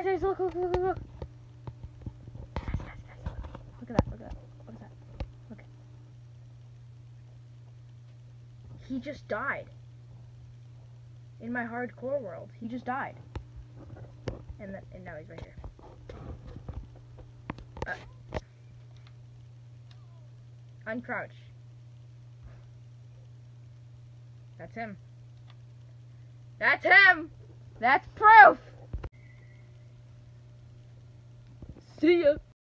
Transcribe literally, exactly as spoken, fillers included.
guys, guys, look, look, look, look, look. Guys, guys, guys, look at that, look at that. What is that? Look. He just died. In my hardcore world, he just died. And, that, and now he's right here. Uh, uncrouch. That's him. That's him! That's proof! See ya!